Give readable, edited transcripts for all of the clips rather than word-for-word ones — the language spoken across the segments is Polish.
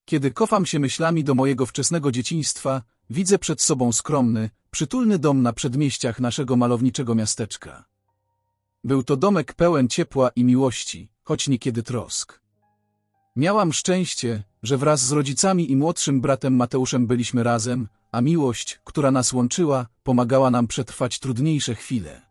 Kiedy cofam się myślami do mojego wczesnego dzieciństwa, widzę przed sobą skromny, przytulny dom na przedmieściach naszego malowniczego miasteczka. Był to domek pełen ciepła i miłości, choć niekiedy trosk. Miałam szczęście, że wraz z rodzicami i młodszym bratem Mateuszem byliśmy razem, a miłość, która nas łączyła, pomagała nam przetrwać trudniejsze chwile.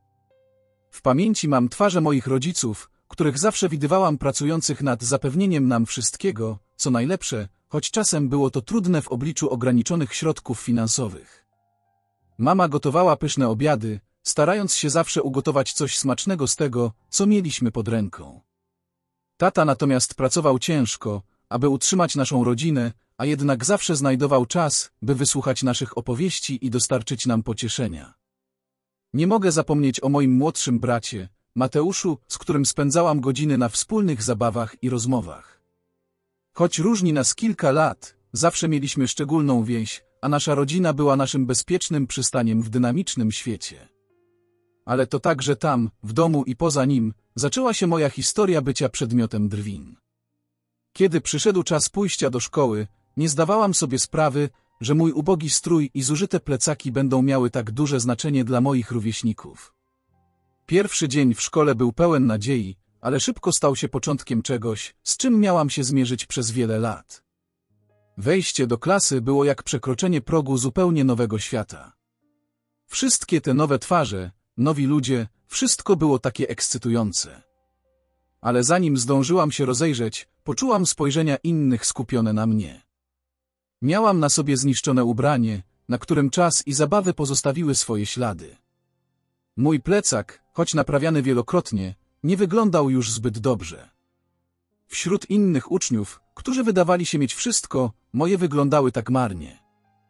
W pamięci mam twarze moich rodziców, których zawsze widywałam pracujących nad zapewnieniem nam wszystkiego, co najlepsze, choć czasem było to trudne w obliczu ograniczonych środków finansowych. Mama gotowała pyszne obiady, starając się zawsze ugotować coś smacznego z tego, co mieliśmy pod ręką. Tata natomiast pracował ciężko, aby utrzymać naszą rodzinę, a jednak zawsze znajdował czas, by wysłuchać naszych opowieści i dostarczyć nam pocieszenia. Nie mogę zapomnieć o moim młodszym bracie, Mateuszu, z którym spędzałam godziny na wspólnych zabawach i rozmowach. Choć różni nas kilka lat, zawsze mieliśmy szczególną więź, a nasza rodzina była naszym bezpiecznym przystaniem w dynamicznym świecie. Ale to także tam, w domu i poza nim, zaczęła się moja historia bycia przedmiotem drwin. Kiedy przyszedł czas pójścia do szkoły, nie zdawałam sobie sprawy, że mój ubogi strój i zużyte plecaki będą miały tak duże znaczenie dla moich rówieśników. Pierwszy dzień w szkole był pełen nadziei, ale szybko stał się początkiem czegoś, z czym miałam się zmierzyć przez wiele lat. Wejście do klasy było jak przekroczenie progu zupełnie nowego świata. Wszystkie te nowe twarze, nowi ludzie, wszystko było takie ekscytujące. Ale zanim zdążyłam się rozejrzeć, poczułam spojrzenia innych skupione na mnie. Miałam na sobie zniszczone ubranie, na którym czas i zabawy pozostawiły swoje ślady. Mój plecak, choć naprawiany wielokrotnie, nie wyglądał już zbyt dobrze. Wśród innych uczniów, którzy wydawali się mieć wszystko, moje wyglądały tak marnie.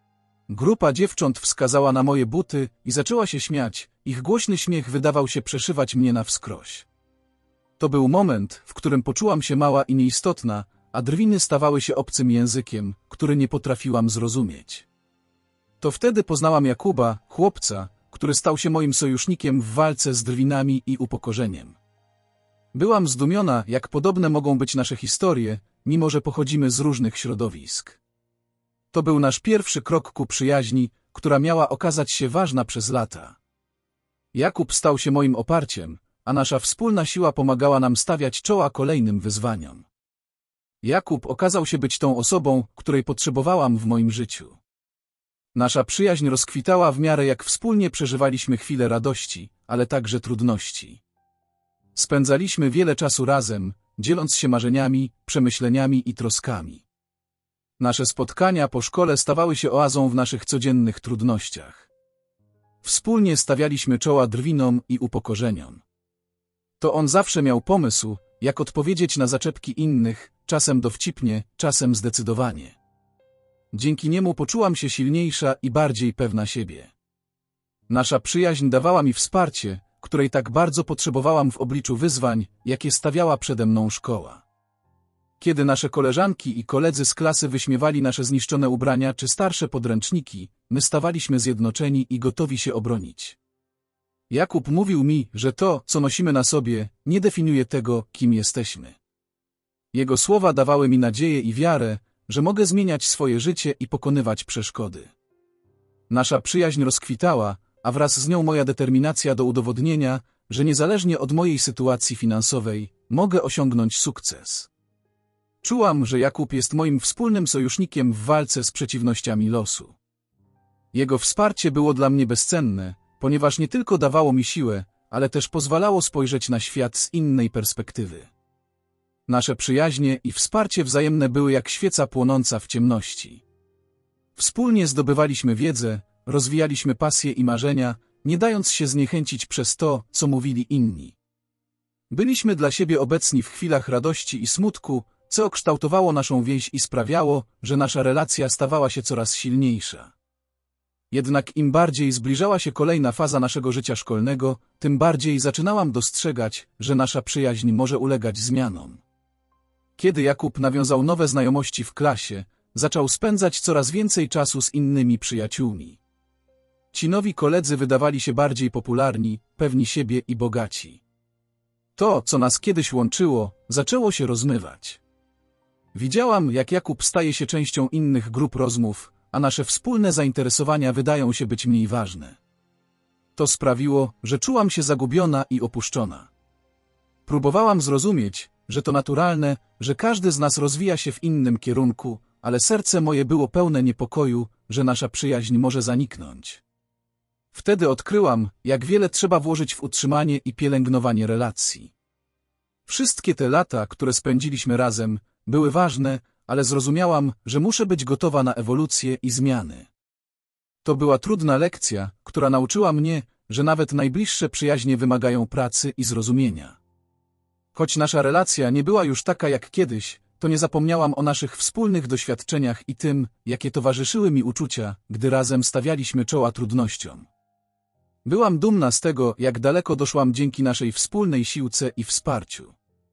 Grupa dziewcząt wskazała na moje buty i zaczęła się śmiać, ich głośny śmiech wydawał się przeszywać mnie na wskroś. To był moment, w którym poczułam się mała i nieistotna, a drwiny stawały się obcym językiem, który nie potrafiłam zrozumieć. To wtedy poznałam Jakuba, chłopca, który stał się moim sojusznikiem w walce z drwinami i upokorzeniem. Byłam zdumiona, jak podobne mogą być nasze historie, mimo że pochodzimy z różnych środowisk. To był nasz pierwszy krok ku przyjaźni, która miała okazać się ważna przez lata. Jakub stał się moim oparciem, a nasza wspólna siła pomagała nam stawiać czoła kolejnym wyzwaniom. Jakub okazał się być tą osobą, której potrzebowałam w moim życiu. Nasza przyjaźń rozkwitała w miarę jak wspólnie przeżywaliśmy chwile radości, ale także trudności. Spędzaliśmy wiele czasu razem, dzieląc się marzeniami, przemyśleniami i troskami. Nasze spotkania po szkole stawały się oazą w naszych codziennych trudnościach. Wspólnie stawialiśmy czoła drwinom i upokorzeniom. To on zawsze miał pomysł, jak odpowiedzieć na zaczepki innych, czasem dowcipnie, czasem zdecydowanie. Dzięki niemu poczułam się silniejsza i bardziej pewna siebie. Nasza przyjaźń dawała mi wsparcie, której tak bardzo potrzebowałam w obliczu wyzwań, jakie stawiała przede mną szkoła. Kiedy nasze koleżanki i koledzy z klasy wyśmiewali nasze zniszczone ubrania czy starsze podręczniki, my stawaliśmy zjednoczeni i gotowi się obronić. Jakub mówił mi, że to, co nosimy na sobie, nie definiuje tego, kim jesteśmy. Jego słowa dawały mi nadzieję i wiarę, że mogę zmieniać swoje życie i pokonywać przeszkody. Nasza przyjaźń rozkwitała, a wraz z nią moja determinacja do udowodnienia, że niezależnie od mojej sytuacji finansowej, mogę osiągnąć sukces. Czułam, że Jakub jest moim wspólnym sojusznikiem w walce z przeciwnościami losu. Jego wsparcie było dla mnie bezcenne, ponieważ nie tylko dawało mi siłę, ale też pozwalało spojrzeć na świat z innej perspektywy. Nasze przyjaźnie i wsparcie wzajemne były jak świeca płonąca w ciemności. Wspólnie zdobywaliśmy wiedzę, rozwijaliśmy pasje i marzenia, nie dając się zniechęcić przez to, co mówili inni. Byliśmy dla siebie obecni w chwilach radości i smutku, co kształtowało naszą więź i sprawiało, że nasza relacja stawała się coraz silniejsza. Jednak im bardziej zbliżała się kolejna faza naszego życia szkolnego, tym bardziej zaczynałam dostrzegać, że nasza przyjaźń może ulegać zmianom. Kiedy Jakub nawiązał nowe znajomości w klasie, zaczął spędzać coraz więcej czasu z innymi przyjaciółmi. Ci nowi koledzy wydawali się bardziej popularni, pewni siebie i bogaci. To, co nas kiedyś łączyło, zaczęło się rozmywać. Widziałam, jak Jakub staje się częścią innych grup rozmów, a nasze wspólne zainteresowania wydają się być mniej ważne. To sprawiło, że czułam się zagubiona i opuszczona. Próbowałam zrozumieć, że to naturalne, że każdy z nas rozwija się w innym kierunku, ale serce moje było pełne niepokoju, że nasza przyjaźń może zaniknąć. Wtedy odkryłam, jak wiele trzeba włożyć w utrzymanie i pielęgnowanie relacji. Wszystkie te lata, które spędziliśmy razem, były ważne, ale zrozumiałam, że muszę być gotowa na ewolucję i zmiany. To była trudna lekcja, która nauczyła mnie, że nawet najbliższe przyjaźnie wymagają pracy i zrozumienia. Choć nasza relacja nie była już taka jak kiedyś, to nie zapomniałam o naszych wspólnych doświadczeniach i tym, jakie towarzyszyły mi uczucia, gdy razem stawialiśmy czoła trudnościom. Byłam dumna z tego, jak daleko doszłam dzięki naszej wspólnej siłce i wsparciu.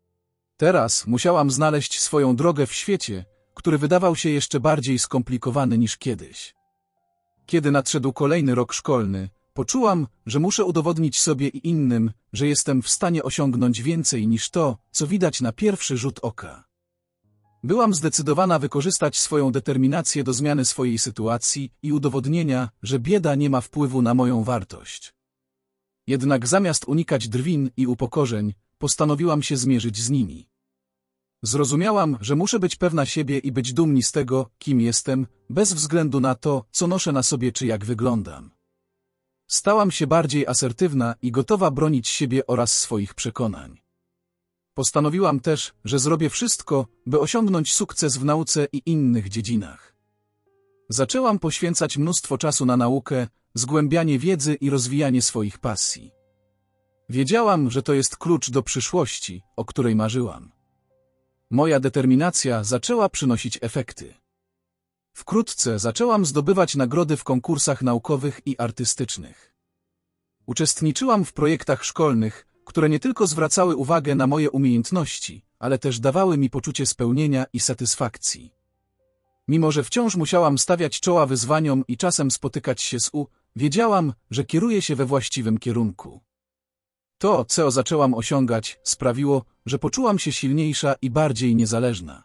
Teraz musiałam znaleźć swoją drogę w świecie, który wydawał się jeszcze bardziej skomplikowany niż kiedyś. Kiedy nadszedł kolejny rok szkolny, poczułam, że muszę udowodnić sobie i innym, że jestem w stanie osiągnąć więcej niż to, co widać na pierwszy rzut oka. Byłam zdecydowana wykorzystać swoją determinację do zmiany swojej sytuacji i udowodnienia, że bieda nie ma wpływu na moją wartość. Jednak zamiast unikać drwin i upokorzeń, postanowiłam się zmierzyć z nimi. Zrozumiałam, że muszę być pewna siebie i być dumni z tego, kim jestem, bez względu na to, co noszę na sobie czy jak wyglądam. Stałam się bardziej asertywna i gotowa bronić siebie oraz swoich przekonań. Postanowiłam też, że zrobię wszystko, by osiągnąć sukces w nauce i innych dziedzinach. Zaczęłam poświęcać mnóstwo czasu na naukę, zgłębianie wiedzy i rozwijanie swoich pasji. Wiedziałam, że to jest klucz do przyszłości, o której marzyłam. Moja determinacja zaczęła przynosić efekty. Wkrótce zaczęłam zdobywać nagrody w konkursach naukowych i artystycznych. Uczestniczyłam w projektach szkolnych, które nie tylko zwracały uwagę na moje umiejętności, ale też dawały mi poczucie spełnienia i satysfakcji. Mimo że wciąż musiałam stawiać czoła wyzwaniom i czasem spotykać się z wiedziałam, że kieruję się we właściwym kierunku. To, co zaczęłam osiągać, sprawiło, że poczułam się silniejsza i bardziej niezależna.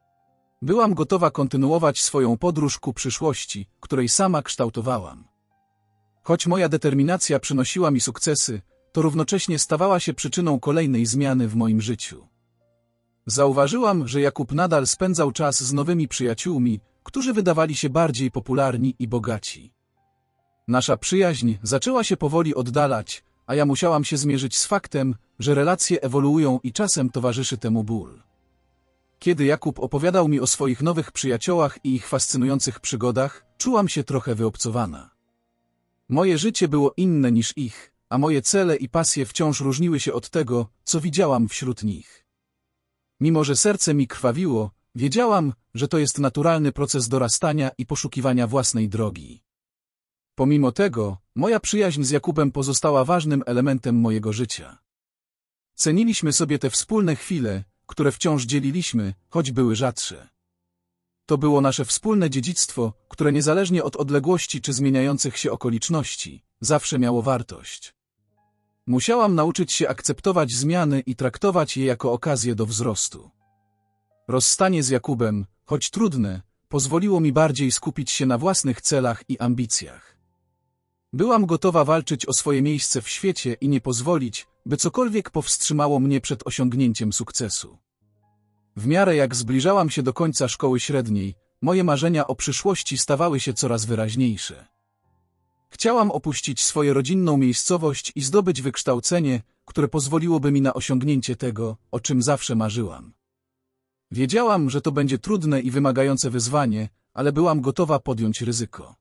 Byłam gotowa kontynuować swoją podróż ku przyszłości, której sama kształtowałam. Choć moja determinacja przynosiła mi sukcesy, to równocześnie stawała się przyczyną kolejnej zmiany w moim życiu. Zauważyłam, że Jakub nadal spędzał czas z nowymi przyjaciółmi, którzy wydawali się bardziej popularni i bogaci. Nasza przyjaźń zaczęła się powoli oddalać, a ja musiałam się zmierzyć z faktem, że relacje ewoluują i czasem towarzyszy temu ból. Kiedy Jakub opowiadał mi o swoich nowych przyjaciołach i ich fascynujących przygodach, czułam się trochę wyobcowana. Moje życie było inne niż ich, a moje cele i pasje wciąż różniły się od tego, co widziałam wśród nich. Mimo że serce mi krwawiło, wiedziałam, że to jest naturalny proces dorastania i poszukiwania własnej drogi. Pomimo tego, moja przyjaźń z Jakubem pozostała ważnym elementem mojego życia. Ceniliśmy sobie te wspólne chwile, które wciąż dzieliliśmy, choć były rzadsze. To było nasze wspólne dziedzictwo, które niezależnie od odległości czy zmieniających się okoliczności, zawsze miało wartość. Musiałam nauczyć się akceptować zmiany i traktować je jako okazję do wzrostu. Rozstanie z Jakubem, choć trudne, pozwoliło mi bardziej skupić się na własnych celach i ambicjach. Byłam gotowa walczyć o swoje miejsce w świecie i nie pozwolić, by cokolwiek powstrzymało mnie przed osiągnięciem sukcesu. W miarę jak zbliżałam się do końca szkoły średniej, moje marzenia o przyszłości stawały się coraz wyraźniejsze. Chciałam opuścić swoją rodzinną miejscowość i zdobyć wykształcenie, które pozwoliłoby mi na osiągnięcie tego, o czym zawsze marzyłam. Wiedziałam, że to będzie trudne i wymagające wyzwanie, ale byłam gotowa podjąć ryzyko.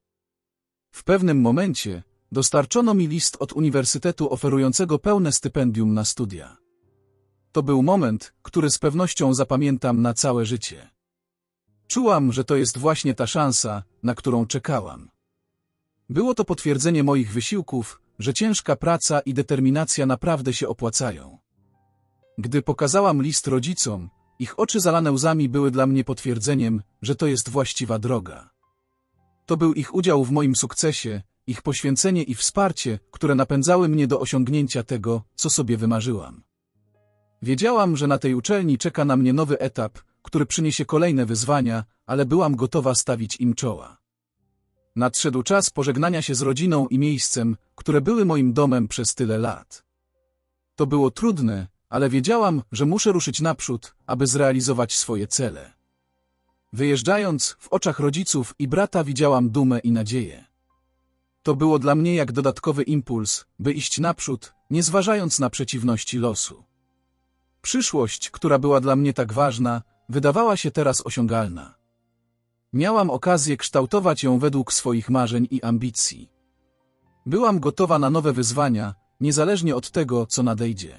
W pewnym momencie dostarczono mi list od uniwersytetu oferującego pełne stypendium na studia. To był moment, który z pewnością zapamiętam na całe życie. Czułam, że to jest właśnie ta szansa, na którą czekałam. Było to potwierdzenie moich wysiłków, że ciężka praca i determinacja naprawdę się opłacają. Gdy pokazałam list rodzicom, ich oczy zalane łzami były dla mnie potwierdzeniem, że to jest właściwa droga. To był ich udział w moim sukcesie, ich poświęcenie i wsparcie, które napędzały mnie do osiągnięcia tego, co sobie wymarzyłam. Wiedziałam, że na tej uczelni czeka na mnie nowy etap, który przyniesie kolejne wyzwania, ale byłam gotowa stawić im czoła. Nadszedł czas pożegnania się z rodziną i miejscem, które były moim domem przez tyle lat. To było trudne, ale wiedziałam, że muszę ruszyć naprzód, aby zrealizować swoje cele. Wyjeżdżając, w oczach rodziców i brata widziałam dumę i nadzieję. To było dla mnie jak dodatkowy impuls, by iść naprzód, nie zważając na przeciwności losu. Przyszłość, która była dla mnie tak ważna, wydawała się teraz osiągalna. Miałam okazję kształtować ją według swoich marzeń i ambicji. Byłam gotowa na nowe wyzwania, niezależnie od tego, co nadejdzie.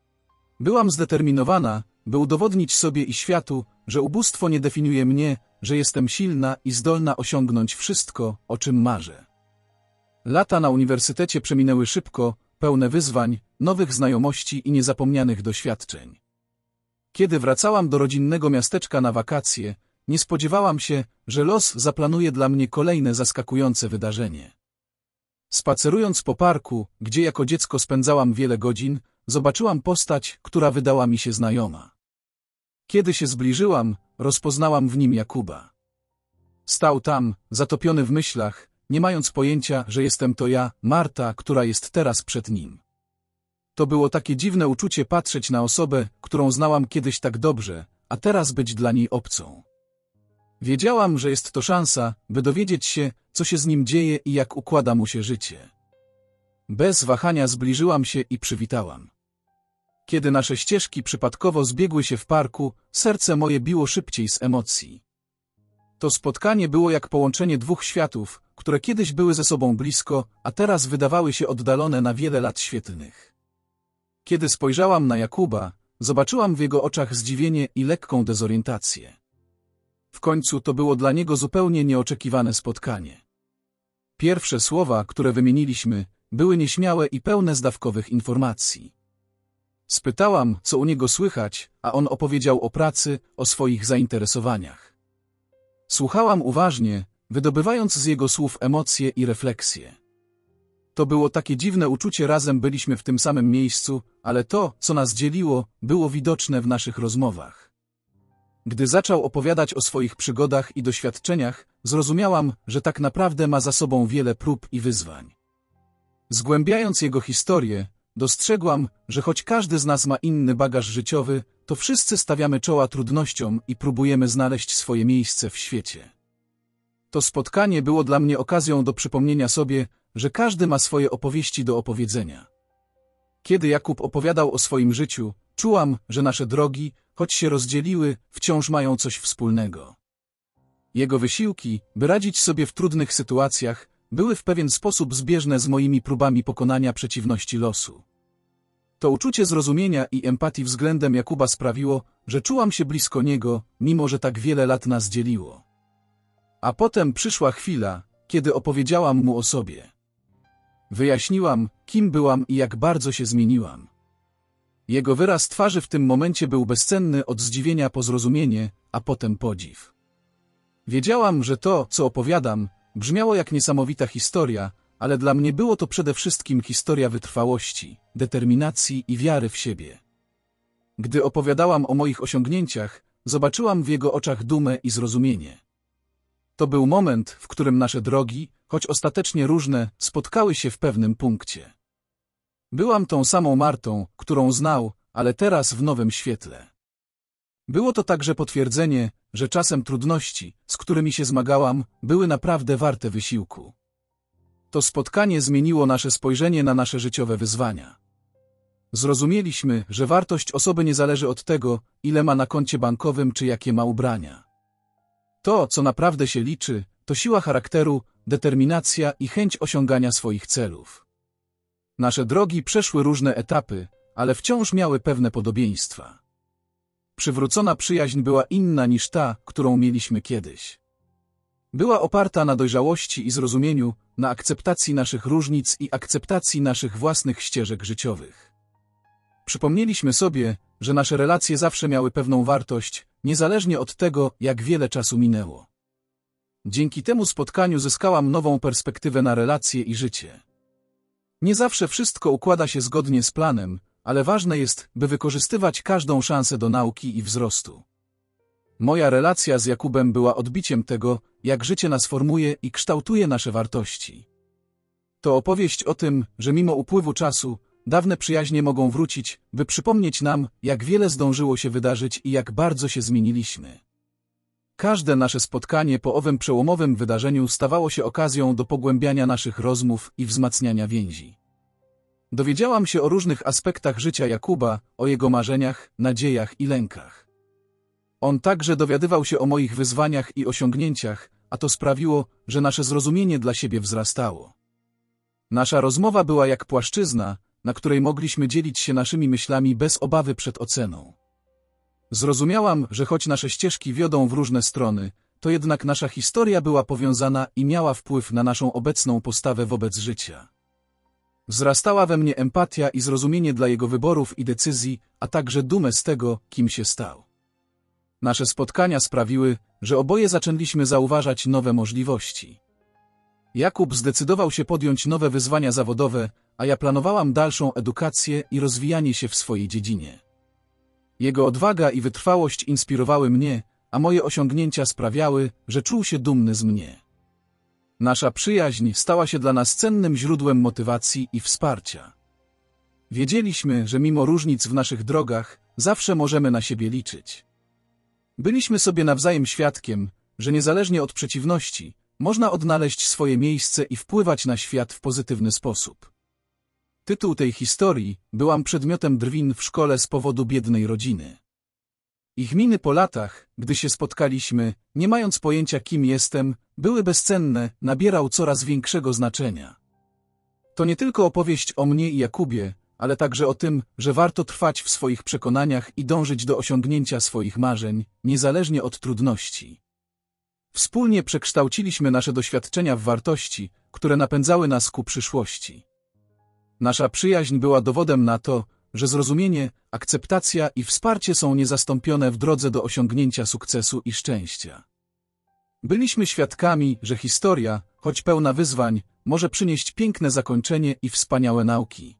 Byłam zdeterminowana, by udowodnić sobie i światu, że ubóstwo nie definiuje mnie, że jestem silna i zdolna osiągnąć wszystko, o czym marzę. Lata na uniwersytecie przeminęły szybko, pełne wyzwań, nowych znajomości i niezapomnianych doświadczeń. Kiedy wracałam do rodzinnego miasteczka na wakacje, nie spodziewałam się, że los zaplanuje dla mnie kolejne zaskakujące wydarzenie. Spacerując po parku, gdzie jako dziecko spędzałam wiele godzin, zobaczyłam postać, która wydała mi się znajoma. Kiedy się zbliżyłam, rozpoznałam w nim Jakuba. Stał tam, zatopiony w myślach, nie mając pojęcia, że jestem to ja, Marta, która jest teraz przed nim. To było takie dziwne uczucie patrzeć na osobę, którą znałam kiedyś tak dobrze, a teraz być dla niej obcą. Wiedziałam, że jest to szansa, by dowiedzieć się, co się z nim dzieje i jak układa mu się życie. Bez wahania zbliżyłam się i przywitałam. Kiedy nasze ścieżki przypadkowo zbiegły się w parku, serce moje biło szybciej z emocji. To spotkanie było jak połączenie dwóch światów, które kiedyś były ze sobą blisko, a teraz wydawały się oddalone na wiele lat świetlnych. Kiedy spojrzałam na Jakuba, zobaczyłam w jego oczach zdziwienie i lekką dezorientację. W końcu to było dla niego zupełnie nieoczekiwane spotkanie. Pierwsze słowa, które wymieniliśmy, były nieśmiałe i pełne zdawkowych informacji. Spytałam, co u niego słychać, a on opowiedział o pracy, o swoich zainteresowaniach. Słuchałam uważnie, wydobywając z jego słów emocje i refleksje. To było takie dziwne uczucie, razem byliśmy w tym samym miejscu, ale to, co nas dzieliło, było widoczne w naszych rozmowach. Gdy zaczął opowiadać o swoich przygodach i doświadczeniach, zrozumiałam, że tak naprawdę ma za sobą wiele prób i wyzwań. Zgłębiając jego historię, dostrzegłam, że choć każdy z nas ma inny bagaż życiowy, to wszyscy stawiamy czoła trudnościom i próbujemy znaleźć swoje miejsce w świecie. To spotkanie było dla mnie okazją do przypomnienia sobie, że każdy ma swoje opowieści do opowiedzenia. Kiedy Jakub opowiadał o swoim życiu, czułam, że nasze drogi, choć się rozdzieliły, wciąż mają coś wspólnego. Jego wysiłki, by radzić sobie w trudnych sytuacjach, były w pewien sposób zbieżne z moimi próbami pokonania przeciwności losu. To uczucie zrozumienia i empatii względem Jakuba sprawiło, że czułam się blisko niego, mimo że tak wiele lat nas dzieliło. A potem przyszła chwila, kiedy opowiedziałam mu o sobie. Wyjaśniłam, kim byłam i jak bardzo się zmieniłam. Jego wyraz twarzy w tym momencie był bezcenny, od zdziwienia po zrozumienie, a potem podziw. Wiedziałam, że to, co opowiadam, brzmiało jak niesamowita historia, ale dla mnie było to przede wszystkim historia wytrwałości, determinacji i wiary w siebie. Gdy opowiadałam o moich osiągnięciach, zobaczyłam w jego oczach dumę i zrozumienie. To był moment, w którym nasze drogi, choć ostatecznie różne, spotkały się w pewnym punkcie. Byłam tą samą Martą, którą znał, ale teraz w nowym świetle. Było to także potwierdzenie, że czasem trudności, z którymi się zmagałam, były naprawdę warte wysiłku. To spotkanie zmieniło nasze spojrzenie na nasze życiowe wyzwania. Zrozumieliśmy, że wartość osoby nie zależy od tego, ile ma na koncie bankowym czy jakie ma ubrania. To, co naprawdę się liczy, to siła charakteru, determinacja i chęć osiągania swoich celów. Nasze drogi przeszły różne etapy, ale wciąż miały pewne podobieństwa. Przywrócona przyjaźń była inna niż ta, którą mieliśmy kiedyś. Była oparta na dojrzałości i zrozumieniu, na akceptacji naszych różnic i akceptacji naszych własnych ścieżek życiowych. Przypomnieliśmy sobie, że nasze relacje zawsze miały pewną wartość, niezależnie od tego, jak wiele czasu minęło. Dzięki temu spotkaniu zyskałam nową perspektywę na relacje i życie. Nie zawsze wszystko układa się zgodnie z planem, ale ważne jest, by wykorzystywać każdą szansę do nauki i wzrostu. Moja relacja z Jakubem była odbiciem tego, jak życie nas formuje i kształtuje nasze wartości. To opowieść o tym, że mimo upływu czasu, dawne przyjaźnie mogą wrócić, by przypomnieć nam, jak wiele zdążyło się wydarzyć i jak bardzo się zmieniliśmy. Każde nasze spotkanie po owym przełomowym wydarzeniu stawało się okazją do pogłębiania naszych rozmów i wzmacniania więzi. Dowiedziałam się o różnych aspektach życia Jakuba, o jego marzeniach, nadziejach i lękach. On także dowiadywał się o moich wyzwaniach i osiągnięciach, a to sprawiło, że nasze zrozumienie dla siebie wzrastało. Nasza rozmowa była jak płaszczyzna, na której mogliśmy dzielić się naszymi myślami bez obawy przed oceną. Zrozumiałam, że choć nasze ścieżki wiodą w różne strony, to jednak nasza historia była powiązana i miała wpływ na naszą obecną postawę wobec życia. Wzrastała we mnie empatia i zrozumienie dla jego wyborów i decyzji, a także dumę z tego, kim się stał. Nasze spotkania sprawiły, że oboje zaczęliśmy zauważać nowe możliwości. Jakub zdecydował się podjąć nowe wyzwania zawodowe, a ja planowałam dalszą edukację i rozwijanie się w swojej dziedzinie. Jego odwaga i wytrwałość inspirowały mnie, a moje osiągnięcia sprawiały, że czuł się dumny z mnie. Nasza przyjaźń stała się dla nas cennym źródłem motywacji i wsparcia. Wiedzieliśmy, że mimo różnic w naszych drogach, zawsze możemy na siebie liczyć. Byliśmy sobie nawzajem świadkiem, że niezależnie od przeciwności, można odnaleźć swoje miejsce i wpływać na świat w pozytywny sposób. Tytuł tej historii: byłam przedmiotem drwin w szkole z powodu biednej rodziny. Ich miny po latach, gdy się spotkaliśmy, nie mając pojęcia, kim jestem, były bezcenne, nabierał coraz większego znaczenia. To nie tylko opowieść o mnie i Jakubie, ale także o tym, że warto trwać w swoich przekonaniach i dążyć do osiągnięcia swoich marzeń, niezależnie od trudności. Wspólnie przekształciliśmy nasze doświadczenia w wartości, które napędzały nas ku przyszłości. Nasza przyjaźń była dowodem na to, że zrozumienie, akceptacja i wsparcie są niezastąpione w drodze do osiągnięcia sukcesu i szczęścia. Byliśmy świadkami, że historia, choć pełna wyzwań, może przynieść piękne zakończenie i wspaniałe nauki.